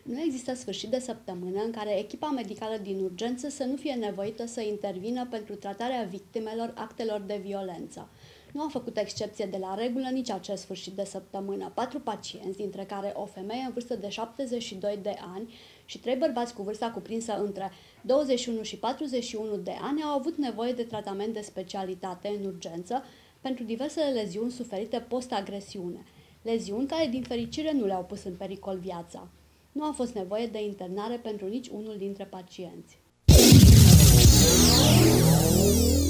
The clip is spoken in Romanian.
Nu există sfârșit de săptămână în care echipa medicală din urgență să nu fie nevoită să intervină pentru tratarea victimelor actelor de violență. Nu a făcut excepție de la regulă nici acest sfârșit de săptămână. 4 pacienți, dintre care o femeie în vârstă de 72 de ani și 3 bărbați cu vârsta cuprinsă între 21 și 41 de ani, au avut nevoie de tratament de specialitate în urgență pentru diversele leziuni suferite post-agresiune. Leziuni care, din fericire, nu le-au pus în pericol viața. Nu a fost nevoie de internare pentru nici unul dintre pacienți.